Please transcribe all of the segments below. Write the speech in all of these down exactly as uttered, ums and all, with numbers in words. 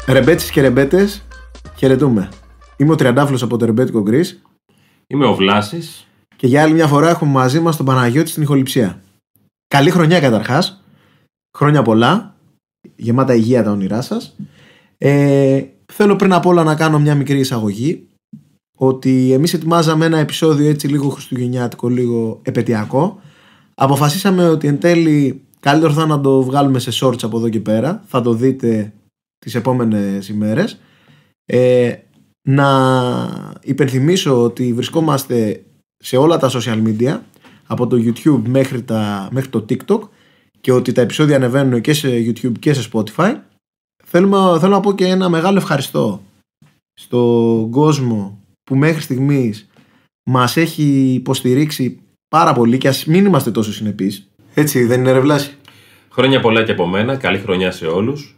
Ρεμπέτσες και ρεμπέτες, χαιρετούμε. Είμαι ο Τριαντάφυλλος από το Ρεμπέτικο Γκρις. Είμαι ο Βλάσης. Και για άλλη μια φορά έχουμε μαζί μας τον Παναγιώτη στην ηχοληψία. Καλή χρονιά καταρχάς. Χρόνια πολλά. Γεμάτα υγεία τα όνειρά σας. Ε, θέλω πριν απ' όλα να κάνω μια μικρή εισαγωγή. Ότι εμείς ετοιμάζαμε ένα επεισόδιο έτσι λίγο χριστουγεννιάτικο, λίγο επετειακό. Αποφασίσαμε ότι εν τέλει καλύτερο θα να το βγάλουμε σε shorts από εδώ και πέρα. Θα το δείτε τις επόμενες ημέρες. Ε, να υπενθυμίσω ότι βρισκόμαστε σε όλα τα social media, από το YouTube μέχρι, τα, μέχρι το TikTok, και ότι τα επεισόδια ανεβαίνουν και σε YouTube και σε Spotify. Θέλουμε, θέλω να πω και ένα μεγάλο ευχαριστώ στον κόσμο που μέχρι στιγμής μας έχει υποστηρίξει πάρα πολύ, και ας μην είμαστε τόσο συνεπείς. Έτσι δεν είναι, ρε Βλάση? Χρόνια πολλά και από μένα. Καλή χρονιά σε όλους.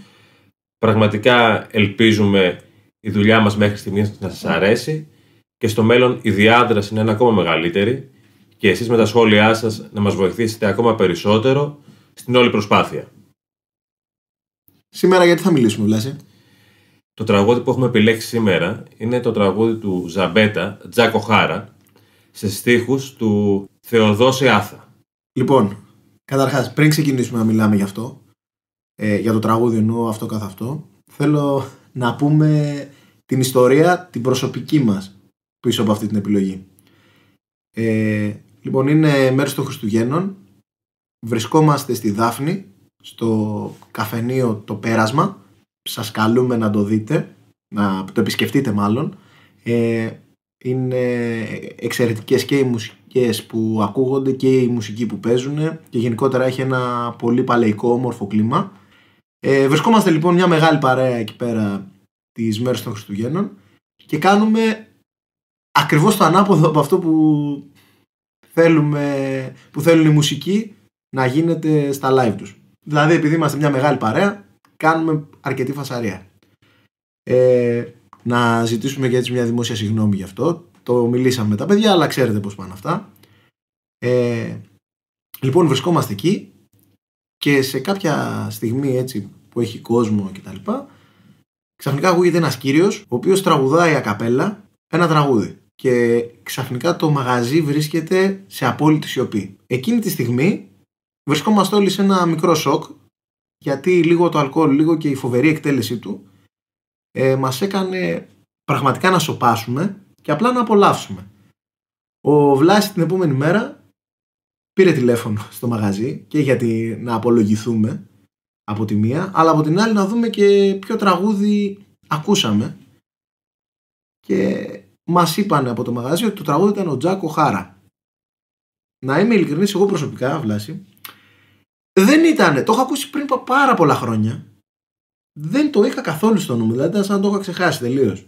Πραγματικά ελπίζουμε η δουλειά μας μέχρι στιγμής να σας αρέσει και στο μέλλον η διάδραση να είναι ακόμα μεγαλύτερη και εσείς με τα σχόλιά σας να μας βοηθήσετε ακόμα περισσότερο στην όλη προσπάθεια. Σήμερα γιατί θα μιλήσουμε, Βλάση? Το τραγούδι που έχουμε επιλέξει σήμερα είναι το τραγούδι του Ζαμπέτα, Τζάκο Χάρα, σε στίχους του Θεοδόση Άθα. Λοιπόν, καταρχάς, πριν ξεκινήσουμε να μιλάμε γι' αυτό, ε, για το τραγούδι εννοώ αυτό καθ' αυτό, θέλω να πούμε την ιστορία, την προσωπική μας πίσω από αυτή την επιλογή. Ε, λοιπόν, είναι μέρος των Χριστουγέννων. Βρισκόμαστε στη Δάφνη, στο καφενείο Το Πέρασμα. Σας καλούμε να το δείτε, να το επισκεφτείτε μάλλον. Ε, είναι εξαιρετικές και οι μουσικές που ακούγονται και η μουσική που παίζουν, και γενικότερα έχει ένα πολύ παλαιικό όμορφο κλίμα. Ε, βρισκόμαστε λοιπόν μια μεγάλη παρέα εκεί πέρα τις μέρες των Χριστουγέννων και κάνουμε ακριβώς το ανάποδο από αυτό που θέλουμε, που θέλουν οι μουσικοί να γίνεται στα live τους. Δηλαδή, επειδή είμαστε μια μεγάλη παρέα, κάνουμε αρκετή φασαρία. Ε, να ζητήσουμε και έτσι μια δημόσια συγγνώμη γι' αυτό. Το μιλήσαμε με τα παιδιά, αλλά ξέρετε πώς πάνε αυτά. Ε, λοιπόν, βρισκόμαστε εκεί και σε κάποια στιγμή έτσι που έχει κόσμο και τα λοιπά, ξαφνικά ακούγεται ένας κύριος ο οποίος τραγουδάει ακαπέλα ένα τραγούδι και ξαφνικά το μαγαζί βρίσκεται σε απόλυτη σιωπή. Εκείνη τη στιγμή βρισκόμαστε όλοι σε ένα μικρό σοκ, γιατί λίγο το αλκοόλ, λίγο και η φοβερή εκτέλεσή του ε, μας έκανε πραγματικά να σωπάσουμε και απλά να απολαύσουμε. Ο Βλάσης την επόμενη μέρα πήρε τηλέφωνο στο μαγαζί και γιατί να απολογηθούμε από τη μία, αλλά από την άλλη να δούμε και ποιο τραγούδι ακούσαμε, και μας είπαν από το μαγαζί ότι το τραγούδι ήταν ο Τζάκο Χάρα. Να είμαι ειλικρινής, εγώ προσωπικά, Βλάση, δεν ήτανε, το έχω ακούσει πριν πάρα πολλά χρόνια, δεν το είχα καθόλου στο νου μου, δηλαδή ήταν σαν να το είχα ξεχάσει τελείως.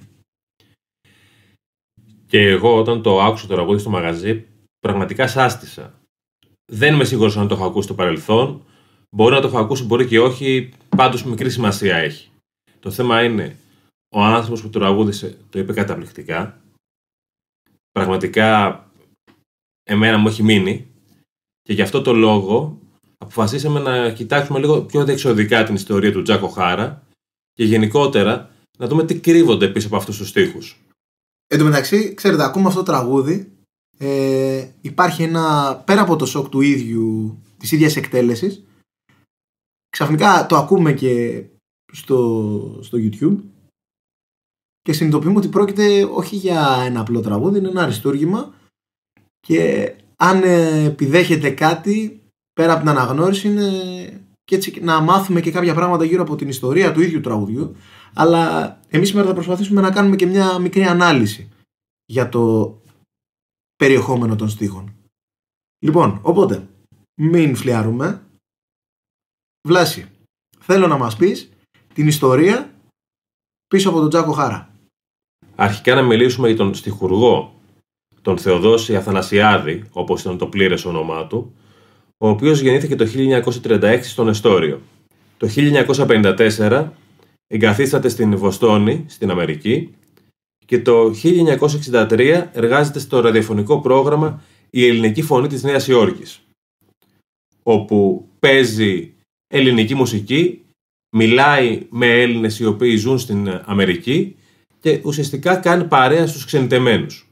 Και εγώ όταν το άκουσα το τραγούδι στο μαγαζί, πραγματικά σάστησα. Δεν είμαι σίγουρος αν το έχω ακούσει στο παρελθόν. Μπορεί να το έχω ακούσει, μπορεί και όχι. Πάντως μικρή σημασία έχει. Το θέμα είναι, ο άνθρωπος που το τραγούδισε το είπε καταπληκτικά. Πραγματικά εμένα μου έχει μείνει. Και γι' αυτό το λόγο αποφασίσαμε να κοιτάξουμε λίγο πιο διεξοδικά την ιστορία του Τζάκο Χάρα και γενικότερα να δούμε τι κρύβονται πίσω από αυτούς τους στίχους. Εν τω μεταξύ, ξέρετε, ακούμε αυτό το τραγούδι. Ε, υπάρχει ένα, πέρα από το σοκ του ίδιου, της ίδιας εκτέλεσης, ξαφνικά το ακούμε και στο, στο YouTube και συνειδητοποιούμε ότι πρόκειται όχι για ένα απλό τραγούδι, είναι ένα αριστούργημα, και αν επιδέχεται κάτι πέρα από την αναγνώριση είναι και έτσι να μάθουμε και κάποια πράγματα γύρω από την ιστορία του ίδιου τραγουδιού. Αλλά εμείς σήμερα θα προσπαθήσουμε να κάνουμε και μια μικρή ανάλυση για το περιεχόμενο των στίχων. Λοιπόν, οπότε μην φλιάρουμε. Βλάση, θέλω να μας πεις την ιστορία πίσω από τον Τζάκο Χάρα. Αρχικά να μιλήσουμε για τον στιχουργό, τον Θεοδόση Αθανασιάδη, όπως ήταν το πλήρες όνομά του, ο οποίος γεννήθηκε το χίλια εννιακόσια τριάντα έξι στον Εστόριο. Το χίλια εννιακόσια πενήντα τέσσερα εγκαθίσταται στην Βοστόνη, στην Αμερική, και το χίλια εννιακόσια εξήντα τρία εργάζεται στο ραδιοφωνικό πρόγραμμα «Η Ελληνική Φωνή της Νέας Υόρκης», όπου παίζει ελληνική μουσική μιλάει με Έλληνες οι οποίοι ζουν στην Αμερική και ουσιαστικά κάνει παρέα στους ξενιτεμένους.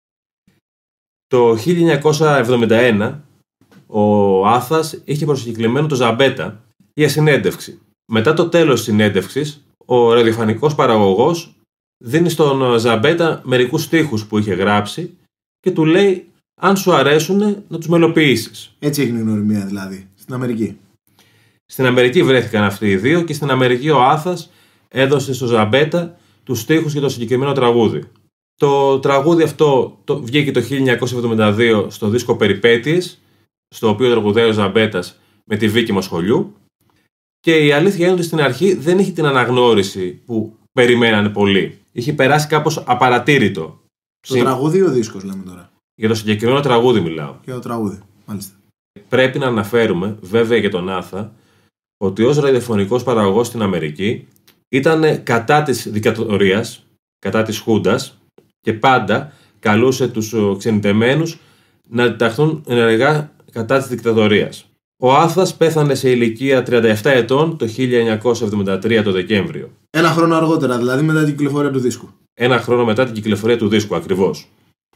Το χίλια εννιακόσια εβδομήντα ένα ο Άθας είχε προσκεκλημένο τον Ζαμπέτα για συνέντευξη. Μετά το τέλος της συνέντευξης, ο ραδιοφωνικός παραγωγός δίνει στον Ζαμπέτα μερικούς στίχους που είχε γράψει και του λέει αν σου αρέσουν να τους μελοποιήσεις. Έτσι έγινε η γνωριμία δηλαδή, στην Αμερική. Στην Αμερική βρέθηκαν αυτοί οι δύο και στην Αμερική ο Άθας έδωσε στον Ζαμπέτα τους στίχους για το συγκεκριμένο τραγούδι. Το τραγούδι αυτό το, βγήκε το χίλια εννιακόσια εβδομήντα δύο στο δίσκο Περιπέτειες, στο οποίο τραγουδάει ο Ζαμπέτας με τη Βίκη Μοσχολιού. Και η αλήθεια είναι ότι στην αρχή δεν είχε την αναγνώριση που περιμένανε πολλοί. Είχε περάσει κάπως απαρατήρητο. Το Συ... τραγούδι ή ο δίσκος λέμε τώρα? Για το συγκεκριμένο τραγούδι μιλάω. Για το τραγούδι, μάλιστα. Πρέπει να αναφέρουμε, βέβαια για τον Άθα, ότι ως ραδιοφωνικός παραγωγός στην Αμερική ήταν κατά της δικτατορίας, κατά της Χούντας και πάντα καλούσε τους ξενιτεμένους να αντιταχθούν ενεργά κατά της δικτατορίας. Ο Άθας πέθανε σε ηλικία τριάντα επτά ετών το χίλια εννιακόσια εβδομήντα τρία το Δεκέμβριο. Ένα χρόνο αργότερα, δηλαδή μετά την κυκλοφορία του δίσκου. Ένα χρόνο μετά την κυκλοφορία του δίσκου, ακριβώς.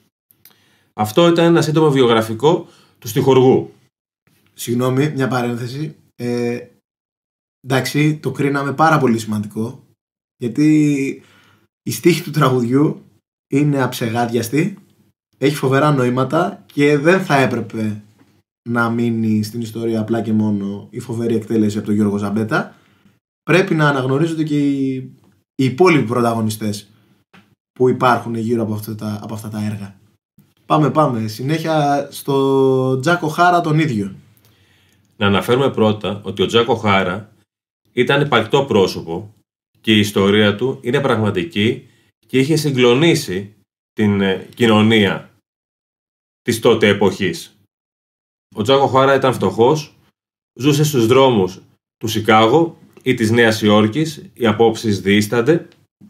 Αυτό ήταν ένα σύντομο βιογραφικό του στιχουργού. Συγγνώμη, μια παρένθεση. Ε, εντάξει, το κρίναμε πάρα πολύ σημαντικό, γιατί η στίχη του τραγουδιού είναι αψεγάδιαστη, έχει φοβερά νοήματα και δεν θα έπρεπε να μείνει στην ιστορία απλά και μόνο η φοβερή εκτέλεση από τον Γιώργο Ζαμπέτα. Πρέπει να αναγνωρίζονται και οι, οι υπόλοιποι πρωταγωνιστές που υπάρχουν γύρω από αυτά τα, από αυτά τα έργα. Πάμε, πάμε. Συνέχεια στο Τζάκο Χάρα τον ίδιο. Να αναφέρουμε πρώτα ότι ο Τζάκο Χάρα ήταν υπαρκτό πρόσωπο και η ιστορία του είναι πραγματική και είχε συγκλονίσει την κοινωνία της τότε εποχής. Ο Τζάκο Χάρα ήταν φτωχός, ζούσε στους δρόμους του Σικάγο ή της Νέας Υόρκης, οι απόψεις διήστανται,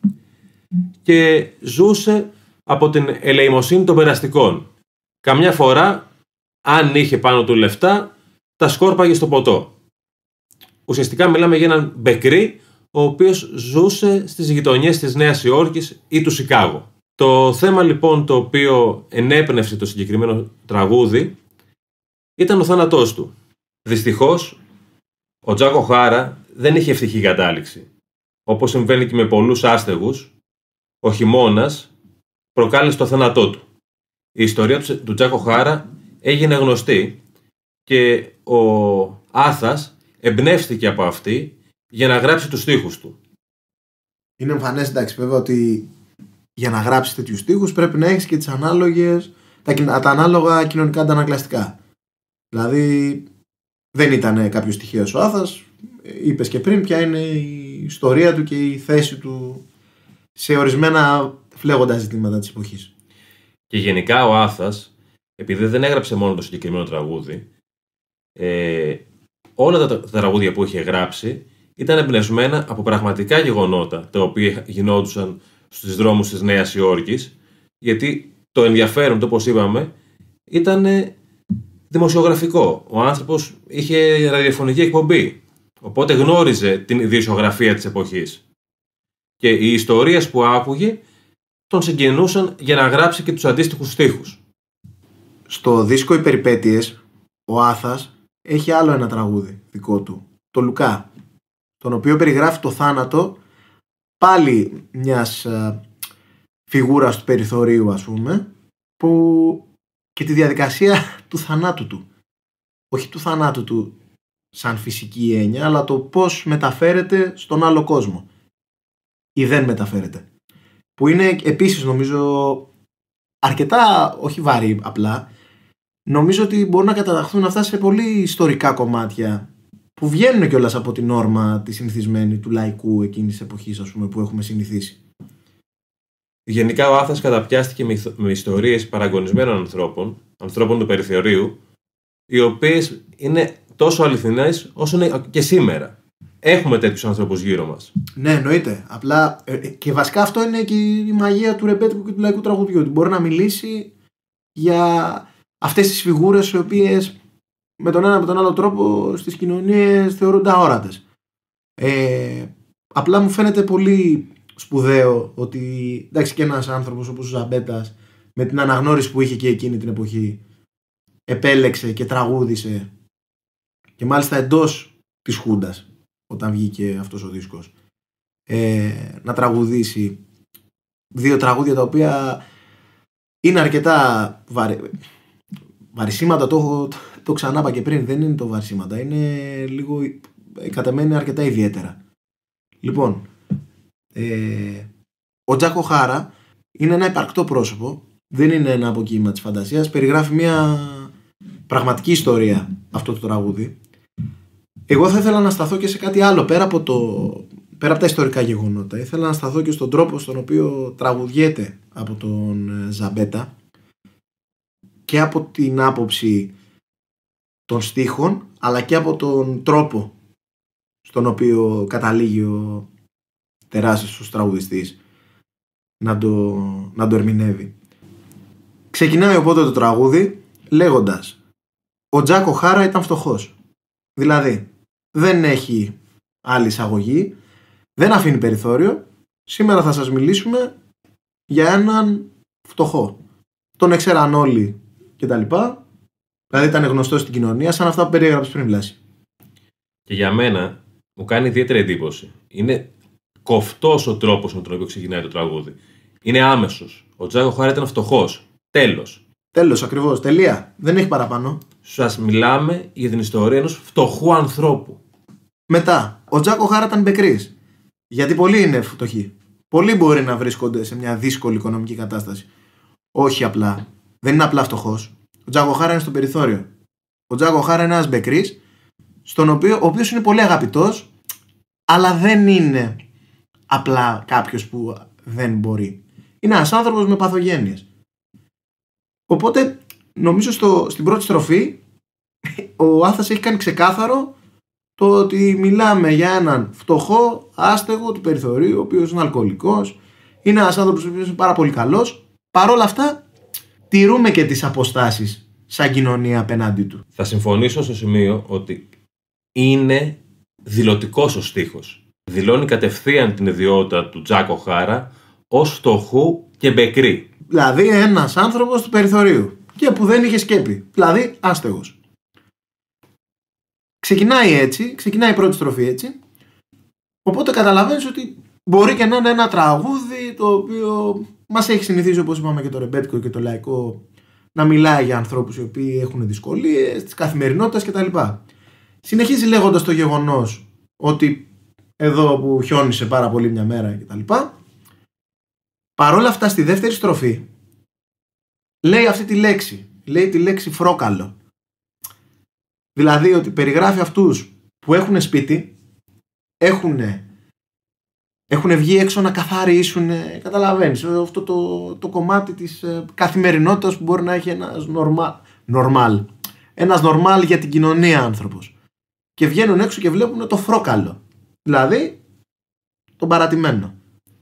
και ζούσε από την ελεημοσύνη των περαστικών. Καμιά φορά, αν είχε πάνω του λεφτά, τα σκόρπαγε στο ποτό. Ουσιαστικά μιλάμε για έναν μπεκρή, ο οποίος ζούσε στις γειτονιές της Νέας Υόρκης ή του Σικάγο. Το θέμα λοιπόν το οποίο ενέπνευσε το συγκεκριμένο τραγούδι ήταν ο θάνατός του. Δυστυχώς, ο Τζάκο Χάρα δεν είχε ευτυχή κατάληξη. Όπως συμβαίνει και με πολλούς άστεγους, ο χειμώνας προκάλεσε το θάνατό του. Η ιστορία του Τζάκο Χάρα έγινε γνωστή και ο Άθας εμπνεύστηκε από αυτή για να γράψει τους στίχους του. Είναι εμφανές, εντάξει, βέβαια, ότι για να γράψεις τέτοιους στίχους πρέπει να έχεις και τις ανάλογες, τα, τα ανάλογα κοινωνικά αντανακλαστικά. Δηλαδή δεν ήταν κάποιος τυχαίος ο Άθας, είπες και πριν ποια είναι η ιστορία του και η θέση του σε ορισμένα φλέγοντα ζητήματα της εποχής. Και γενικά ο Άθας, επειδή δεν έγραψε μόνο το συγκεκριμένο τραγούδι, ε, όλα τα τραγούδια που είχε γράψει ήταν εμπνευσμένα από πραγματικά γεγονότα τα οποία γινόντουσαν στους δρόμους της Νέας Υόρκης, γιατί το ενδιαφέρον, το όπως είπαμε, ήταν δημοσιογραφικό. Ο άνθρωπος είχε ραδιοφωνική εκπομπή, οπότε γνώριζε την ειδησιογραφία της εποχής. Και οι ιστορίες που άκουγε τον συγκινούσαν για να γράψει και τους αντίστοιχους στίχους. Στο δίσκο «Οι Περιπέτειες» ο Άθας έχει άλλο ένα τραγούδι δικό του, το Λουκά, τον οποίο περιγράφει το θάνατο πάλι μιας α, φιγούρας του περιθωρίου, ας πούμε, που και τη διαδικασία του θανάτου του. Όχι του θανάτου του σαν φυσική έννοια, αλλά το πώς μεταφέρεται στον άλλο κόσμο ή δεν μεταφέρεται. Που είναι επίσης, νομίζω, αρκετά, όχι βαρύ απλά, νομίζω ότι μπορούν να καταταχθούν αυτά σε πολύ ιστορικά κομμάτια που βγαίνουν κιόλας από την όρμα τη συνηθισμένη του λαϊκού εκείνης της εποχής, ας πούμε, που έχουμε συνηθίσει. Γενικά ο Άθας καταπιάστηκε με, με ιστορίες παραγωνισμένων ανθρώπων, ανθρώπων του περιθωρίου, οι οποίες είναι τόσο αληθινές όσο είναι και σήμερα. Έχουμε τέτοιους ανθρώπους γύρω μας. Ναι, εννοείται. Απλά ε, και βασικά αυτό είναι και η μαγεία του ρεμπέτικου και του λαϊκού τραγουδιού. Ότι μπορεί να μιλήσει για αυτές τις φιγούρες οι οποίες με τον ένα με τον άλλο τρόπο στις κοινωνίες θεωρούνται αόρατες. Ε, απλά μου φαίνεται πολύ σπουδαίο ότι εντάξει, και ένας άνθρωπος όπως ο Ζαμπέτας, με την αναγνώριση που είχε και εκείνη την εποχή, επέλεξε και τραγούδισε, και μάλιστα εντός της Χούντας όταν βγήκε αυτός ο δίσκος, ε, να τραγουδήσει δύο τραγούδια τα οποία είναι αρκετά βαρε... βαρισίματα. Το, έχω, το ξανά είπα και πριν, δεν είναι το βαρισίματα, είναι λίγο, κατά μένα, αρκετά ιδιαίτερα. Λοιπόν, ε, ο Τζάκο Χάρα είναι ένα υπαρκτό πρόσωπο, δεν είναι ένα αποκοίημα της φαντασίας, περιγράφει μια πραγματική ιστορία αυτό το τραγούδι. Εγώ θα ήθελα να σταθώ και σε κάτι άλλο πέρα από, το, πέρα από τα ιστορικά γεγονότα. Ήθελα να σταθώ και στον τρόπο στον οποίο τραγουδιέται από τον Ζαμπέτα και από την άποψη των στίχων, αλλά και από τον τρόπο στον οποίο καταλήγει ο τεράστιος τραγουδιστής να το, να το ερμηνεύει. Ξεκινάει οπότε το τραγούδι λέγοντας: ο Τζάκο Χάρα ήταν φτωχός. Δηλαδή δεν έχει άλλη εισαγωγή, δεν αφήνει περιθώριο. Σήμερα θα σας μιλήσουμε για έναν φτωχό. Τον έξεραν όλοι και τα λοιπά. Δηλαδή ήταν γνωστός στην κοινωνία, σαν αυτά που περιέγραψες πριν, Βλάση. Και για μένα μου κάνει ιδιαίτερη εντύπωση. Είναι κοφτός ο τρόπος με τον οποίο ξεκινάει το τραγούδι. Είναι άμεσος. Ο Τζάκο Χάρα ήταν φτωχός. Τέλος. Τέλος, ακριβώς. Τελεία. Δεν έχει παραπάνω. Σας μιλάμε για την ιστορία ενός φτωχού ανθρώπου. Μετά, ο Τζάκο Χάρα ήταν μπεκρής. Γιατί πολλοί είναι φτωχοί. Πολλοί μπορεί να βρίσκονται σε μια δύσκολη οικονομική κατάσταση. Όχι απλά. Δεν είναι απλά φτωχός. Ο Τζάκο Χάρα είναι στο περιθώριο. Ο Τζάκο Χάρα είναι ένας μπεκρής, στον οποίο, ο οποίος είναι πολύ αγαπητός, αλλά δεν είναι απλά κάποιος που δεν μπορεί. Είναι ένας άνθρωπος με παθογένειες. Οπότε, νομίζω στο, στην πρώτη στροφή, ο Άθας έχει κάνει ξεκάθαρο το ότι μιλάμε για έναν φτωχό, άστεγο του περιθωρίου, ο οποίος είναι αλκοολικός, είναι ένας άνθρωπος ο οποίος είναι πάρα πολύ καλός. Παρ' όλα αυτά, τηρούμε και τις αποστάσεις σαν κοινωνία απέναντί του. Θα συμφωνήσω στο σημείο ότι είναι δηλωτικός ο στίχος. Δηλώνει κατευθείαν την ιδιότητα του Τζάκο Χάρα ως φτωχού και μπεκρή. Δηλαδή ένας άνθρωπος του περιθωρίου και που δεν είχε σκέπη. Δηλαδή άστεγος. Ξεκινάει έτσι, ξεκινάει η πρώτη στροφή έτσι. Οπότε καταλαβαίνεις ότι μπορεί και να είναι ένα τραγούδι το οποίο μας έχει συνηθίσει, όπως είπαμε, και το ρεμπέτικο και το λαϊκό, να μιλάει για ανθρώπους οι οποίοι έχουν δυσκολίες της καθημερινότητας κτλ. Συνεχίζει λέγοντας το γεγονός ότι εδώ που χιόνισε πάρα πολύ μια μέρα κτλ. Παρόλα αυτά, στη δεύτερη στροφή λέει αυτή τη λέξη. Λέει τη λέξη φρόκαλο. Δηλαδή ότι περιγράφει αυτούς που έχουν σπίτι, έχουν, έχουν βγει έξω να καθαρίσουν, καταλαβαίνεις, αυτό το, το κομμάτι της καθημερινότητας που μπορεί να έχει ένας normal, normal, ένας normal για την κοινωνία άνθρωπος. Και βγαίνουν έξω και βλέπουν το φρόκαλο. Δηλαδή τον παρατημένο.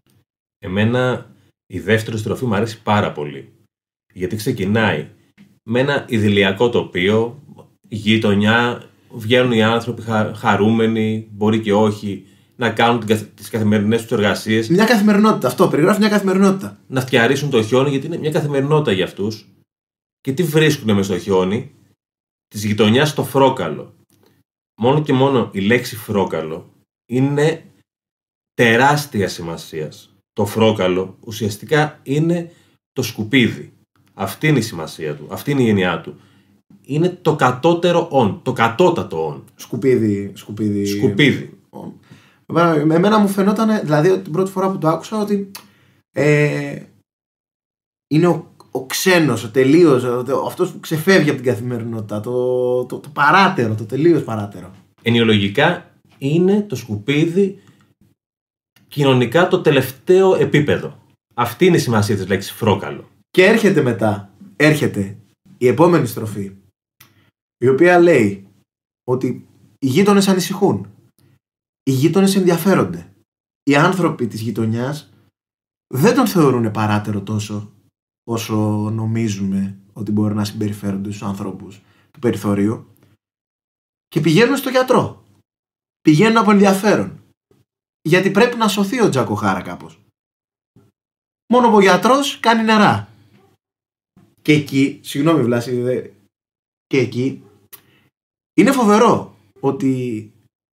Εμένα η δεύτερη στροφή μου αρέσει πάρα πολύ. Γιατί ξεκινάει με ένα ιδηλιακό τοπίο, γειτονιά, βγαίνουν οι άνθρωποι χα, χαρούμενοι, μπορεί και όχι, να κάνουν τις καθημερινές τους εργασίες. Μια καθημερινότητα, αυτό περιγράφει μια καθημερινότητα. Να φτιαρίσουν το χιόνι, γιατί είναι μια καθημερινότητα για αυτούς. Και τι βρίσκουν μες στο χιόνι? Της γειτονιάς το φρόκαλο. Μόνο και μόνο η λέξη φρόκαλο είναι τεράστια σημασίας. Το φρόκαλο ουσιαστικά είναι το σκουπίδι. Αυτή είναι η σημασία του, αυτή είναι η έννοιά του. Είναι το κατώτερο όν, το κατώτατο όν. Σκουπίδι, σκουπίδι. Σκουπίδι. Εμένα μου φαινόταν, δηλαδή την πρώτη φορά που το άκουσα, ότι ε, είναι ο, ο ξένος, ο τελείως, αυτός που ξεφεύγει από την καθημερινότητα, το, το, το παράτερο, το τελείως παράτερο. Ενοιολογικά είναι το σκουπίδι κοινωνικά το τελευταίο επίπεδο. Αυτή είναι η σημασία της λέξης φρόκαλο. Και έρχεται μετά, έρχεται η επόμενη στροφή, η οποία λέει ότι οι γείτονες ανησυχούν, οι γείτονες ενδιαφέρονται. Οι άνθρωποι της γειτονιάς δεν τον θεωρούν παράτερο τόσο όσο νομίζουμε ότι μπορεί να συμπεριφέρονται στους ανθρώπους του περιθωρίου, και πηγαίνουν στο γιατρό. Πηγαίνουν από ενδιαφέρον. γιατί πρέπει να σωθεί ο Τζακ Οχάρα κάπως. Μόνο που ο γιατρός κάνει νερά. Και εκεί, συγγνώμη Βλάση, δε, και εκεί είναι φοβερό ότι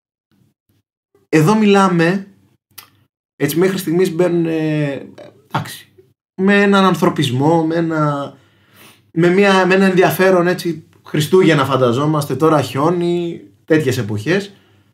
εδώ μιλάμε, έτσι μέχρι στιγμής μπαίνουν, ε, εντάξει, με έναν ανθρωπισμό, με ένα, με μια, με ένα ενδιαφέρον, έτσι, Χριστούγεννα φανταζόμαστε, τώρα χιόνι, τέτοιες εποχές.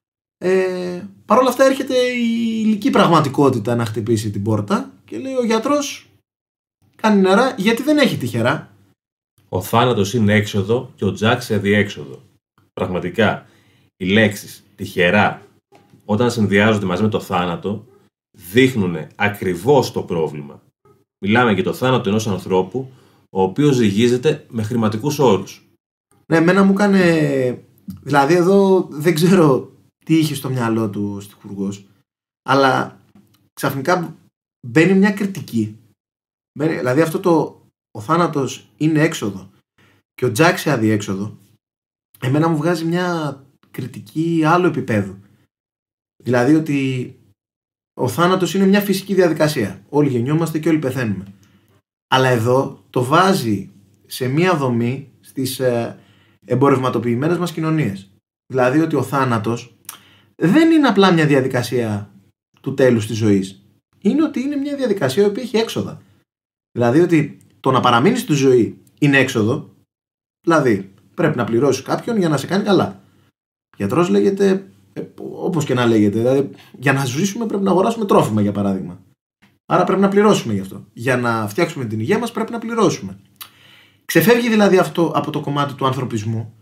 Ε, Παρ' όλα αυτά έρχεται η υλική πραγματικότητα να χτυπήσει την πόρτα και λέει ο γιατρός κάνει νερά γιατί δεν έχει τυχερά. Ο θάνατος είναι έξοδο και ο Τζακ σε διέξοδο. Πραγματικά, οι λέξεις τυχερά όταν συνδυάζονται μαζί με το θάνατο δείχνουν ακριβώς το πρόβλημα. Μιλάμε για το θάνατο ενός ανθρώπου ο οποίος ζυγίζεται με χρηματικούς όρους. Ναι, εμένα μου έκανε... Δηλαδή εδώ δεν ξέρω τι είχε στο μυαλό του ο στιχουργός, αλλά ξαφνικά μπαίνει μια κριτική. Μπαίνει, δηλαδή αυτό το ο θάνατος είναι έξοδο και ο Τζακ σε αδιέξοδο, εμένα μου βγάζει μια κριτική άλλου επίπεδου. Δηλαδή ότι ο θάνατος είναι μια φυσική διαδικασία. Όλοι γεννιόμαστε και όλοι πεθαίνουμε. Αλλά εδώ το βάζει σε μια δομή στις ε, εμπορευματοποιημένες μας κοινωνίες. Δηλαδή ότι ο θάνατος δεν είναι απλά μια διαδικασία του τέλους της ζωής. Είναι ότι είναι μια διαδικασία που έχει έξοδα. Δηλαδή ότι το να παραμείνεις στη ζωή είναι έξοδο. Δηλαδή πρέπει να πληρώσεις κάποιον για να σε κάνει καλά. Γιατρός λέγεται ε, όπως και να λέγεται. Δηλαδή για να ζήσουμε πρέπει να αγοράσουμε τρόφιμα για παράδειγμα. Άρα πρέπει να πληρώσουμε γι' αυτό. Για να φτιάξουμε την υγεία μας πρέπει να πληρώσουμε. Ξεφεύγει δηλαδή αυτό από το κομμάτι του ανθρωπισμού,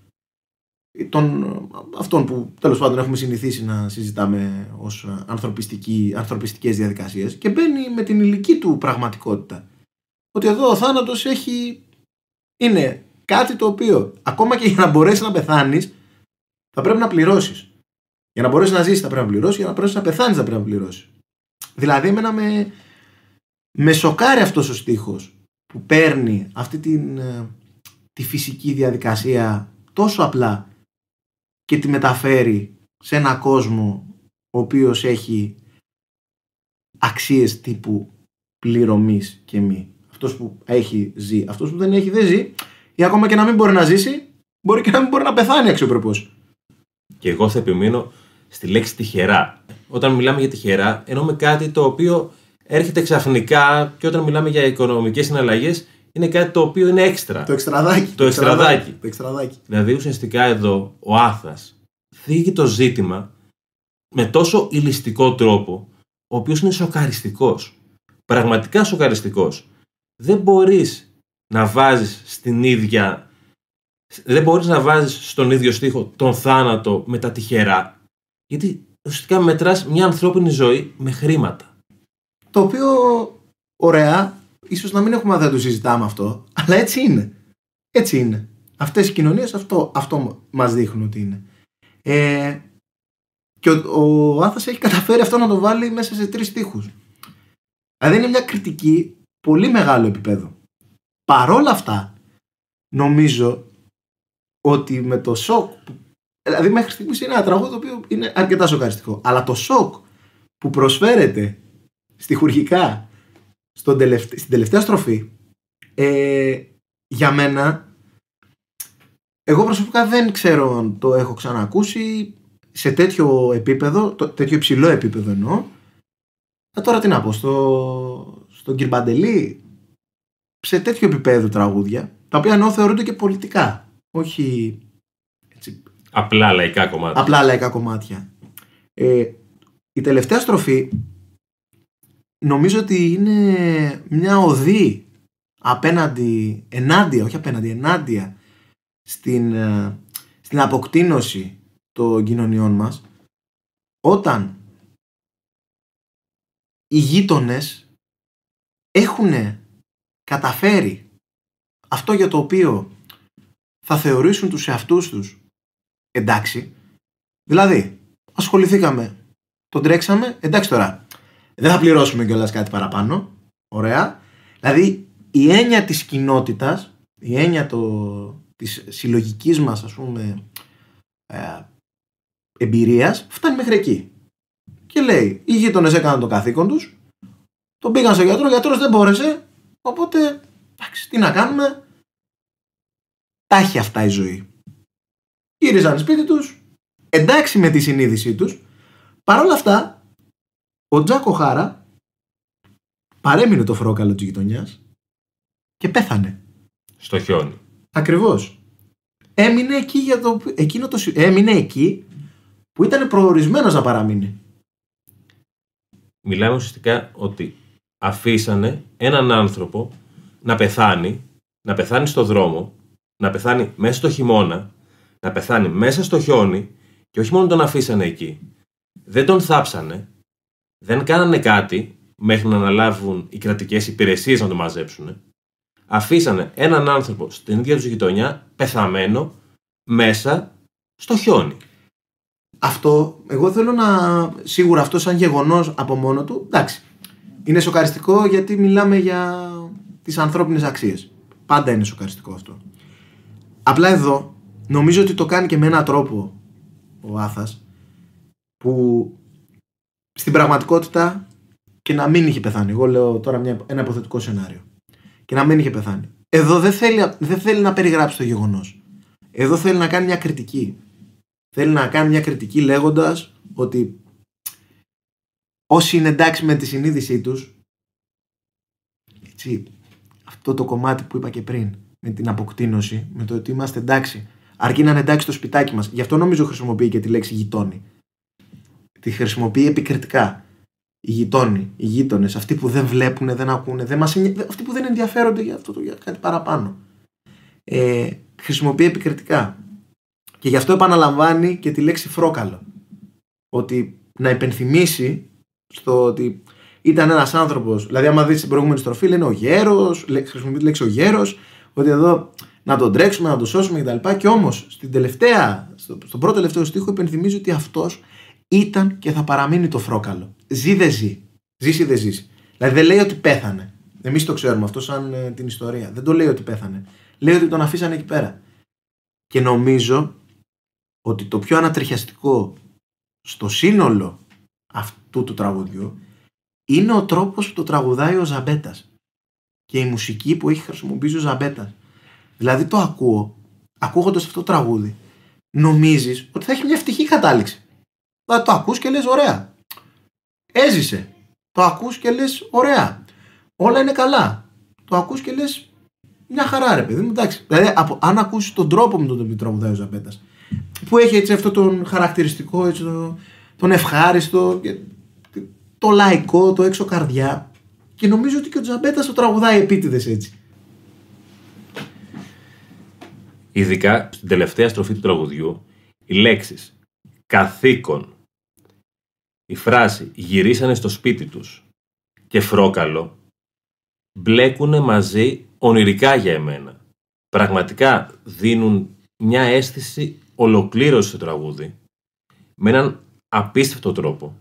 των, αυτών που τέλος πάντων έχουμε συνηθίσει να συζητάμε ως ανθρωπιστικές διαδικασίες, και μπαίνει με την υλική του πραγματικότητα. Ότι εδώ ο θάνατος έχει, είναι κάτι το οποίο ακόμα και για να μπορέσεις να πεθάνεις θα πρέπει να πληρώσεις. Για να μπορέσεις να ζήσεις θα πρέπει να πληρώσεις, για να μπορέσεις να πεθάνεις θα πρέπει να πληρώσεις. Δηλαδή εμένα με, με σοκάρει αυτός ο στίχος που παίρνει αυτή την, τη φυσική διαδικασία τόσο απλά και τη μεταφέρει σε ένα κόσμο ο οποίος έχει αξίες τύπου πληρωμής και μη. Αυτός που έχει ζει, αυτός που δεν έχει δεν ζει, ή ακόμα και να μην μπορεί να ζήσει, μπορεί και να μην μπορεί να πεθάνει αξιοπρεπώς. Και εγώ θα επιμείνω στη λέξη τυχερά. Όταν μιλάμε για τυχερά, εννοούμε κάτι το οποίο έρχεται ξαφνικά, και όταν μιλάμε για οικονομικές συναλλαγές, είναι κάτι το οποίο είναι έξτρα. Το εξτραδάκι. Το εξτραδάκι. Το εξτραδάκι. Δηλαδή ουσιαστικά εδώ ο Άθας θίγει το ζήτημα με τόσο ηλιστικό τρόπο, ο οποίος είναι σοκαριστικός. Πραγματικά σοκαριστικός. Δεν μπορείς να βάζεις στην ίδια... Δεν μπορείς να βάζεις στον ίδιο στίχο τον θάνατο με τα τυχερά. Γιατί ουσιαστικά μετράς μια ανθρώπινη ζωή με χρήματα. Το οποίο, ωραία, ίσως να μην έχουμε δεν το συζητάμε αυτό, αλλά έτσι είναι. Έτσι είναι. Αυτές οι κοινωνίες αυτό, αυτό μας δείχνουν ότι είναι. Ε, και ο, ο Άθας έχει καταφέρει αυτό να το βάλει μέσα σε τρεις στίχους. Δηλαδή είναι μια κριτική πολύ μεγάλο επίπεδο. Παρόλα αυτά, νομίζω ότι με το σοκ, δηλαδή μέχρι στιγμής είναι ένα τραγούδι το οποίο είναι αρκετά σοκαριστικό, αλλά το σοκ που προσφέρεται στιχουργικά στον τελευτα... στην τελευταία στροφή, ε, για μένα, εγώ προσωπικά δεν ξέρω αν το έχω ξανακούσει σε τέτοιο επίπεδο, το, τέτοιο υψηλό επίπεδο εννοώ. Α, τώρα τι να πω, στο, στον Κυρμπαντελή, σε τέτοιο επίπεδο τραγούδια, τα οποία εννοώ θεωρούνται και πολιτικά, όχι έτσι, απλά λαϊκά κομμάτια. Απλά λαϊκά κομμάτια. Ε, η τελευταία στροφή νομίζω ότι είναι μια οδή απέναντι, ενάντια, όχι απέναντι, ενάντια στην, στην αποκτήνωση των κοινωνιών μας, όταν οι γείτονες έχουν καταφέρει αυτό για το οποίο θα θεωρήσουν τους εαυτούς τους εντάξει. Δηλαδή, ασχοληθήκαμε, τον τρέξαμε, εντάξει τώρα, δεν θα πληρώσουμε κιόλας κάτι παραπάνω, ωραία. Δηλαδή, η έννοια της κοινότητας, η έννοια το, της συλλογικής μας, ας πούμε, ε, εμπειρίας, φτάνει μέχρι εκεί. και λέει: οι γείτονες έκαναν το καθήκον τους, τον πήγαν στο γιατρό, ο γιατρός δεν μπόρεσε. Οπότε, εντάξει, τι να κάνουμε. Τα έχει αυτά η ζωή. Γύριζαν σπίτι τους, εντάξει με τη συνείδησή τους. Παρ' όλα αυτά, ο Τζακ Οχάρα παρέμεινε το φρόκαλο της γειτονιάς και πέθανε. Στο χιόνι. Ακριβώς. Έμεινε εκεί, για το, εκείνο το, έμεινε εκεί που ήταν προορισμένος να παραμείνει. Μιλάμε ουσιαστικά ότι αφήσανε έναν άνθρωπο να πεθάνει, να πεθάνει στο δρόμο, να πεθάνει μέσα στο χειμώνα, να πεθάνει μέσα στο χιόνι και όχι μόνο τον αφήσανε εκεί. Δεν τον θάψανε, δεν κάνανε κάτι μέχρι να αναλάβουν οι κρατικές υπηρεσίες να τον μαζέψουν. Αφήσανε έναν άνθρωπο στην ίδια τους γειτονιά πεθαμένο μέσα στο χιόνι. Αυτό, εγώ θέλω να... Σίγουρα αυτό σαν γεγονός από μόνο του, εντάξει, είναι σοκαριστικό γιατί μιλάμε για τις ανθρώπινες αξίες. Πάντα είναι σοκαριστικό αυτό. Απλά εδώ νομίζω ότι το κάνει και με έναν τρόπο ο Άθας που στην πραγματικότητα και να μην είχε πεθάνει. Εγώ λέω τώρα μια, ένα υποθετικό σενάριο. Και να μην είχε πεθάνει. Εδώ δεν θέλει, δεν θέλει να περιγράψει το γεγονός. Εδώ θέλει να κάνει μια κριτική. Θέλει να κάνει μια κριτική λέγοντας ότι όσοι είναι εντάξει με τη συνείδησή τους, έτσι, αυτό το κομμάτι που είπα και πριν, με την αποκτήνωση, με το ότι είμαστε εντάξει, αρκεί να είναι εντάξει το σπιτάκι μας. Γι' αυτό νομίζω χρησιμοποιεί και τη λέξη γειτόνι. Τη χρησιμοποιεί επικριτικά. Οι γειτόνοι, οι γείτονες, αυτοί που δεν βλέπουν, δεν ακούνε, δεν μας, αυτοί που δεν ενδιαφέρονται για αυτό, για κάτι παραπάνω. Ε, χρησιμοποιεί επικριτικά. Και γι' αυτό επαναλαμβάνει και τη λέξη φρόκαλο. Ότι να υπενθυμίσει στο ότι ήταν ένας άνθρωπος, δηλαδή άμα δεις την προηγούμενη στροφή λένε ο γέρος, χρησιμοποιεί τη λέξη ο γέρος, ότι εδώ να τον τρέξουμε, να τον σώσουμε κτλ. Και όμως στην τελευταία, στο, στον πρώτο τελευταίο στίχο υπενθυμίζει ότι αυτός ήταν και θα παραμείνει το φρόκαλο. Ζει δεν ζει. Ζήσει δεν ζήσει. Δηλαδή δεν λέει ότι πέθανε. Εμείς το ξέρουμε αυτό σαν ε, την ιστορία. Δεν το λέει ότι πέθανε. Λέει ότι τον αφήσανε εκεί πέρα. Και νομίζω ότι το πιο ανατριχιαστικό στο σύνολο αυτού του τραγουδιού είναι ο τρόπος που το τραγουδάει ο Ζαμπέτας και η μουσική που έχει χρησιμοποιήσει ο Ζαμπέτας. Δηλαδή το ακούω, ακούγοντας αυτό το τραγούδι, νομίζεις ότι θα έχει μια ευτυχή κατάληξη. Δηλαδή το ακούς και λες ωραία. Έζησε. Το ακούς και λες ωραία. Όλα είναι καλά. Το ακούς και λες μια χαρά ρε παιδί μου. Εντάξει. Δηλαδή από, αν ακούσεις τον τρόπο με τον οποίο τραγουδάει ο Ζαμπέτας, που έχει έτσι αυτό τον χαρακτηριστικό, έτσι, το, τον ευχάριστο, το λαϊκό, το έξω καρδιά, και νομίζω ότι και ο Ζαμπέτας το τραγουδάει επίτηδες έτσι. Ειδικά στην τελευταία στροφή του τραγουδιού, οι λέξεις καθήκον, η φράση γυρίσανε στο σπίτι τους και φρόκαλο μπλέκουνε μαζί ονειρικά για εμένα. Πραγματικά δίνουν μια αίσθηση ολοκλήρωση στο τραγούδι με έναν απίστευτο τρόπο.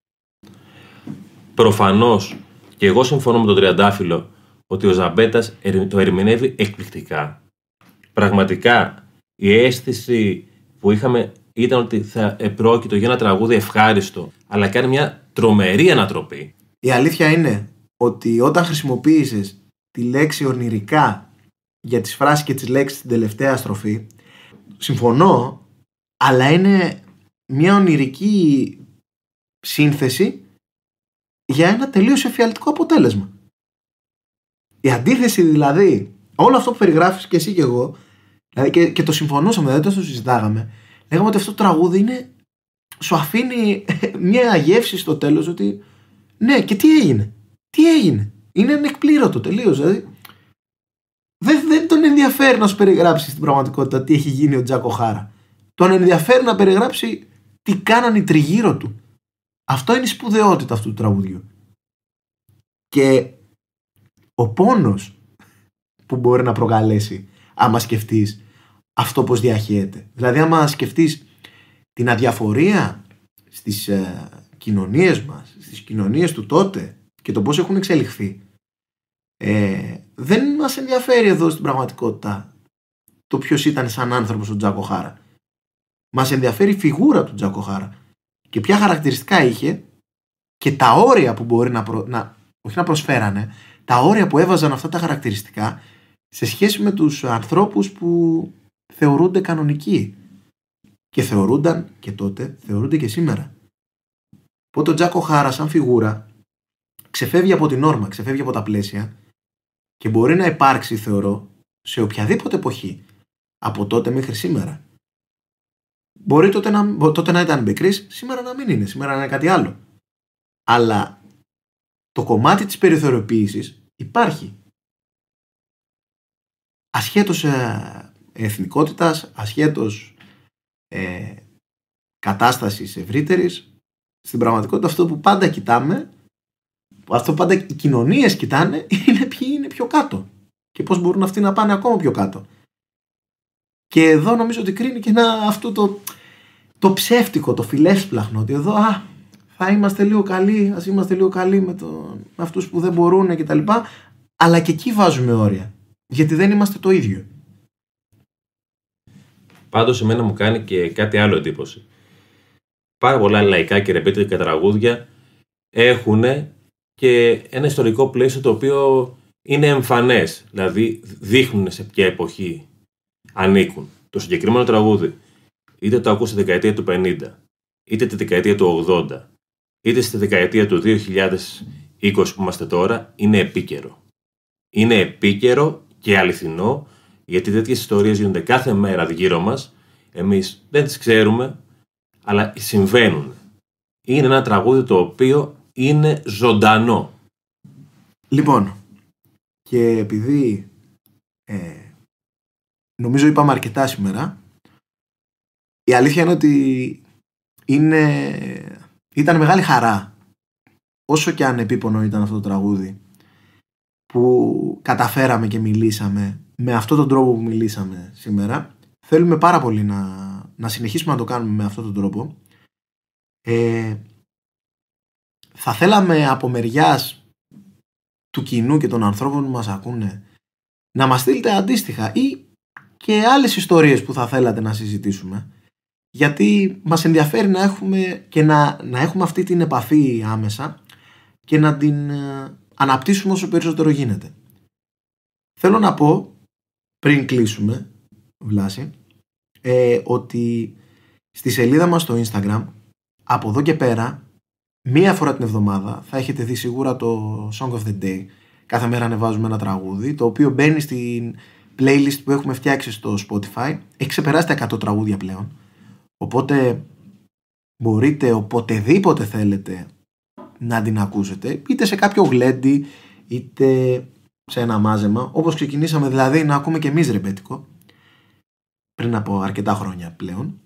Προφανώς και εγώ συμφωνώ με τον Τριαντάφυλλο ότι ο Ζαμπέτας το ερμηνεύει εκπληκτικά. Πραγματικά η αίσθηση που είχαμε ήταν ότι θα επρόκειτο για ένα τραγούδι ευχάριστο, αλλά κάνει μια τρομερή ανατροπή. Η αλήθεια είναι ότι όταν χρησιμοποίησες τη λέξη ορνηρικά για τις φράσεις και τις λέξεις στην τελευταία στροφή, συμφωνώ, αλλά είναι μια ονειρική σύνθεση για ένα τελείως εφιαλτικό αποτέλεσμα. Η αντίθεση δηλαδή, όλο αυτό που περιγράφεις και εσύ και εγώ, δηλαδή και, και το συμφωνούσαμε, δεν το συζητάγαμε, λέγαμε ότι αυτό το τραγούδι είναι, σου αφήνει μια γεύση στο τέλος ότι ναι, και τι έγινε, τι έγινε, είναι ανεκπλήρωτο τελείως, δηλαδή δεν, δεν τον ενδιαφέρει να σου περιγράψει στην πραγματικότητα τι έχει γίνει ο Τζακ Οχάρα. Τον ενδιαφέρει να περιγράψει τι κάνανε οι τριγύρω του. Αυτό είναι η σπουδαιότητα αυτού του τραγουδιού. Και ο πόνος που μπορεί να προκαλέσει άμα σκεφτείς αυτό πως διαχέεται. Δηλαδή άμα σκεφτείς την αδιαφορία στις ε, κοινωνίες μας, στις κοινωνίες του τότε και το πώς έχουν εξελιχθεί, ε, δεν μας ενδιαφέρει εδώ στην πραγματικότητα το ποιος ήταν σαν άνθρωπος ο Τζακ Οχάρα. Μας ενδιαφέρει η φιγούρα του Τζακ Οχάρα και ποια χαρακτηριστικά είχε και τα όρια που μπορεί να, προ... να... όχι να προσφέρανε, τα όρια που έβαζαν αυτά τα χαρακτηριστικά σε σχέση με τους ανθρώπους που θεωρούνται κανονικοί. Και θεωρούνταν και τότε, θεωρούνται και σήμερα. Οπότε ο Τζακ Οχάρα σαν φιγούρα ξεφεύγει από την όρμα, ξεφεύγει από τα πλαίσια και μπορεί να υπάρξει, θεωρώ, σε οποιαδήποτε εποχή, από τότε μέχρι σήμερα. Μπορεί τότε να, τότε να ήταν Μπεκρής, σήμερα να μην είναι, σήμερα να είναι κάτι άλλο. Αλλά το κομμάτι της περιθωριοποίησης υπάρχει. Ασχέτως ε, εθνικότητας, ασχέτως ε, κατάστασης ευρύτερης, στην πραγματικότητα αυτό που πάντα κοιτάμε, αυτό που πάντα οι κοινωνίες κοιτάνε, είναι ποιοι είναι πιο κάτω και πώς μπορούν αυτοί να πάνε ακόμα πιο κάτω. Και εδώ νομίζω ότι κρίνει και ένα αυτό το, το ψεύτικο, το φιλέσπλαχνο, ότι εδώ α, θα είμαστε λίγο καλοί, ας είμαστε λίγο καλοί με, το, με αυτούς που δεν μπορούν και τα λοιπά, αλλά και εκεί βάζουμε όρια, γιατί δεν είμαστε το ίδιο. Πάντως εμένα μου κάνει και κάτι άλλο εντύπωση. Πάρα πολλά λαϊκά και ρεμπέτικα τραγούδια έχουν και ένα ιστορικό πλαίσιο το οποίο είναι εμφανές, δηλαδή δείχνουν σε ποια εποχή ανήκουν. Το συγκεκριμένο τραγούδι, είτε το ακούς στη δεκαετία του πενήντα, είτε τη δεκαετία του ογδόντα, είτε στη δεκαετία του δύο χιλιάδες είκοσι που είμαστε τώρα, είναι επίκαιρο. Είναι επίκαιρο και αληθινό, γιατί τέτοιες ιστορίες γίνονται κάθε μέρα γύρω μας, εμείς δεν τις ξέρουμε, αλλά συμβαίνουν. Είναι ένα τραγούδι το οποίο είναι ζωντανό. Λοιπόν, και επειδή ε, νομίζω είπαμε αρκετά σήμερα, η αλήθεια είναι ότι είναι, ήταν μεγάλη χαρά, όσο και αν επίπονο ήταν αυτό το τραγούδι, που καταφέραμε και μιλήσαμε με αυτόν τον τρόπο που μιλήσαμε σήμερα. Θέλουμε πάρα πολύ να, να συνεχίσουμε να το κάνουμε με αυτόν τον τρόπο. Ε, θα θέλαμε από μεριάς του κοινού και των ανθρώπων που μας ακούνε να μας στείλετε αντίστοιχα ή και άλλες ιστορίες που θα θέλατε να συζητήσουμε, γιατί μας ενδιαφέρει να έχουμε και να, να έχουμε αυτή την επαφή άμεσα και να την ε, αναπτύσσουμε όσο περισσότερο γίνεται. Θέλω να πω πριν κλείσουμε, Βλάση, ε, ότι στη σελίδα μας στο Instagram από εδώ και πέρα μία φορά την εβδομάδα θα έχετε δει σίγουρα το Song of the Day. Κάθε μέρα ανεβάζουμε ένα τραγούδι το οποίο μπαίνει στην playlist που έχουμε φτιάξει στο Spotify. Έχει ξεπεράσει τα εκατό τραγούδια πλέον, οπότε μπορείτε οποτεδήποτε θέλετε να την ακούσετε, είτε σε κάποιο γλέντι είτε σε ένα μάζεμα, όπως ξεκινήσαμε δηλαδή να ακούμε και εμείς ρεμπέτικο πριν από αρκετά χρόνια πλέον.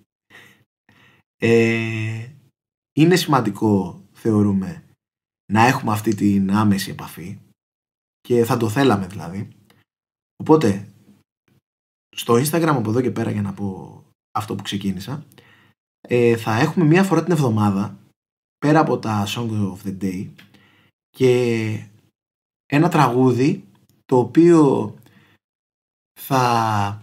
ε, είναι σημαντικό, θεωρούμε, να έχουμε αυτή την άμεση επαφή και θα το θέλαμε δηλαδή. Οπότε στο Instagram από εδώ και πέρα, για να πω αυτό που ξεκίνησα, ε, θα έχουμε μία φορά την εβδομάδα, πέρα από τα Song of the Day, και ένα τραγούδι το οποίο θα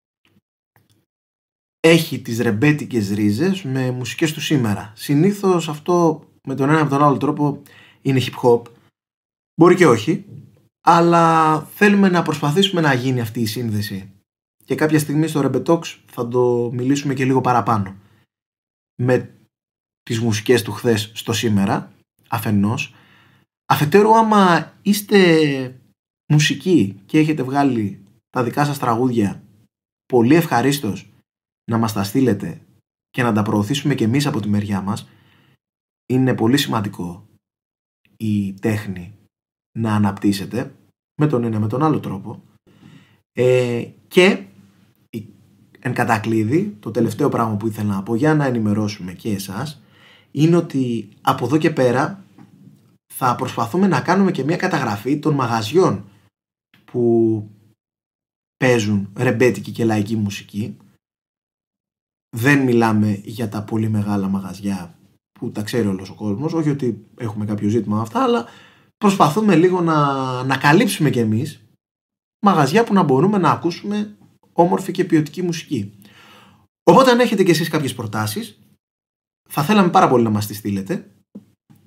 έχει τις ρεμπέτικες ρίζες με μουσικές του σήμερα. Συνήθως αυτό με τον ένα ή τον άλλο τρόπο είναι hip hop, μπορεί και όχι, αλλά θέλουμε να προσπαθήσουμε να γίνει αυτή η σύνδεση και κάποια στιγμή στο Rebetox θα το μιλήσουμε και λίγο παραπάνω με τις μουσικές του χθες στο σήμερα αφενός. Αφετέρου, άμα είστε μουσικοί και έχετε βγάλει τα δικά σας τραγούδια, πολύ ευχαρίστως να μας τα στείλετε και να τα προωθήσουμε και εμείς από τη μεριά μας. Είναι πολύ σημαντικό η τέχνη να αναπτύσσεται με τον ένα με τον άλλο τρόπο. Ε, και εν κατακλείδη, το τελευταίο πράγμα που ήθελα να πω για να ενημερώσουμε και εσάς είναι ότι από εδώ και πέρα θα προσπαθούμε να κάνουμε και μια καταγραφή των μαγαζιών που παίζουν ρεμπέτικη και λαϊκή μουσική. Δεν μιλάμε για τα πολύ μεγάλα μαγαζιά που τα ξέρει όλος ο κόσμος, όχι ότι έχουμε κάποιο ζήτημα με αυτά, αλλά προσπαθούμε λίγο να, να καλύψουμε κι εμείς μαγαζιά που να μπορούμε να ακούσουμε όμορφη και ποιοτική μουσική. Οπότε αν έχετε κι εσείς κάποιες προτάσεις, θα θέλαμε πάρα πολύ να μας τις στείλετε,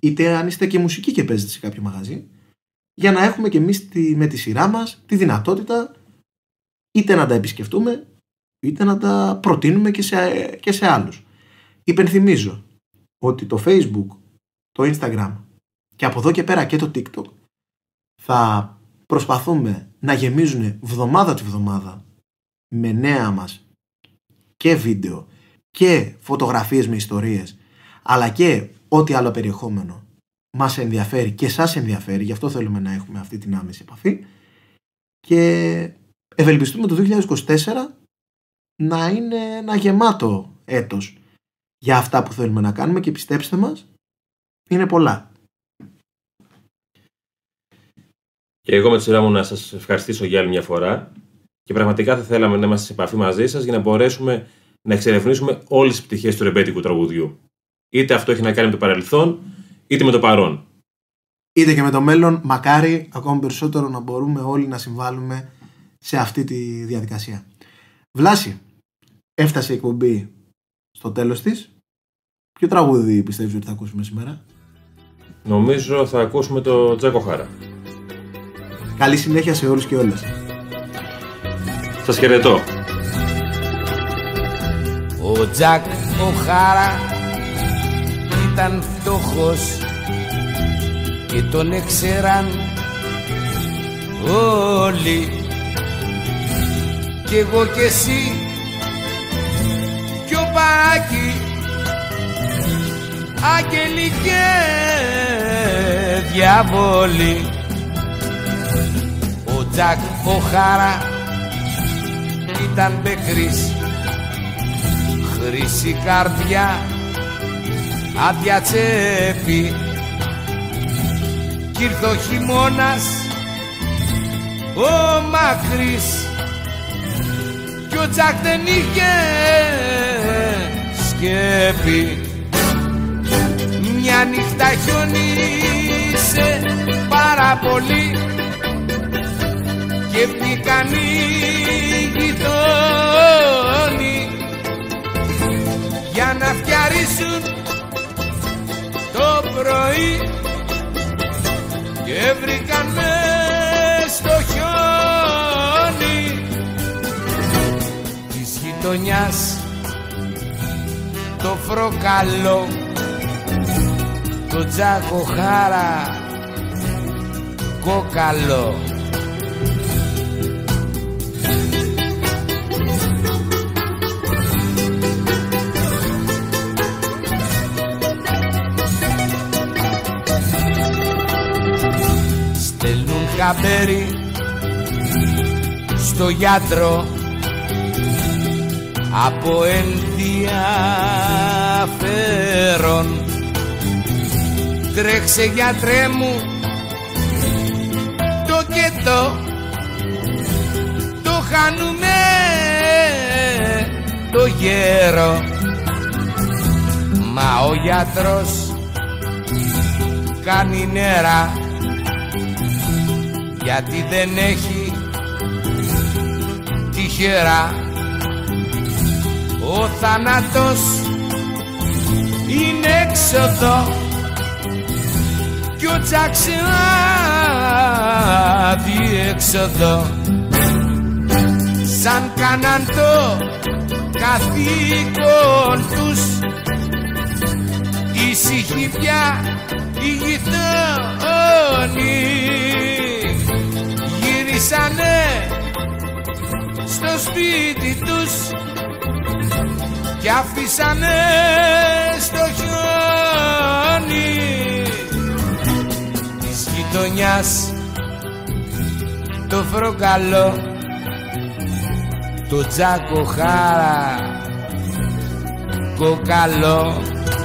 είτε αν είστε και μουσική και παίζετε σε κάποιο μαγαζί, για να έχουμε και εμείς τη, με τη σειρά μας τη δυνατότητα είτε να τα επισκεφτούμε, είτε να τα προτείνουμε και σε, και σε άλλους. Υπενθυμίζω ότι το Facebook, το Instagram και από εδώ και πέρα και το TikTok θα προσπαθούμε να γεμίζουν βδομάδα τη βδομάδα με νέα μας και βίντεο και φωτογραφίες με ιστορίες, αλλά και ό,τι άλλο περιεχόμενο μας ενδιαφέρει και σας ενδιαφέρει. Γι' αυτό θέλουμε να έχουμε αυτή την άμεση επαφή και ευελπιστούμε το δύο χιλιάδες είκοσι τέσσερα να είναι ένα γεμάτο έτος για αυτά που θέλουμε να κάνουμε και πιστέψτε μας, είναι πολλά. Και εγώ με τη σειρά μου να σας ευχαριστήσω για άλλη μια φορά και πραγματικά θα θέλαμε να είμαστε σε επαφή μαζί σας για να μπορέσουμε να εξερευνήσουμε όλες τις πτυχές του ρεμπέτικου τραγουδιού. Είτε αυτό έχει να κάνει με το παρελθόν, είτε με το παρόν. Είτε και με το μέλλον, μακάρι ακόμη περισσότερο να μπορούμε όλοι να συμβάλλουμε σε αυτή τη διαδικασία. Βλάση, έφτασε η εκπομπή στο τέλος της. Ποιο τραγούδι πιστεύεις ότι θα ακούσουμε σήμερα? Νομίζω θα ακούσουμε το Τζάκο Χάρα. Καλή συνέχεια σε όλους και όλες. Σας χαιρετώ. Ο Τζακ ο Χάρα ήταν φτωχός και τον έξεραν όλοι, κι εγώ κι εσύ κι ο Παράκη, άγγελοι και διαβόλοι. Ο Τζακ ο Χάρα ήταν μπεκρής, χρυσή καρδιά, άδεια τσέπη, κι ήρθε ο χειμώνας ο μακρύς κι ο Τζακ δεν είχε σκέπη. Μια νύχτα χιονίσε πάρα πολύ και βγήκαν οι γειτόνοι για να φτιαρίσουν το πρωί και βρήκαν μες στο χιόνι της γειτονιάς το φροκαλό, το Τζάκο Χάρα κόκαλο. Στέλνουν χαμπέρι στο γιατρό από ενδιαφέρον. Τρέξε γιατρέ μου το και το, το χάνουμε το γέρο. Μα ο γιατρός κάνει νερά γιατί δεν έχει τυχερά. Ο θάνατος είναι έξοδο κι ο Τζακ σε αδιέξοδο. Σαν κάναν το καθήκον τους, ήσυχοι πια οι γειτόνοι, γυρίσανε στο σπίτι τους κι αφήσανε στο χιόνι της γειτονιάς το φροκαλό, το Τζάκο Χάρα κοκαλό.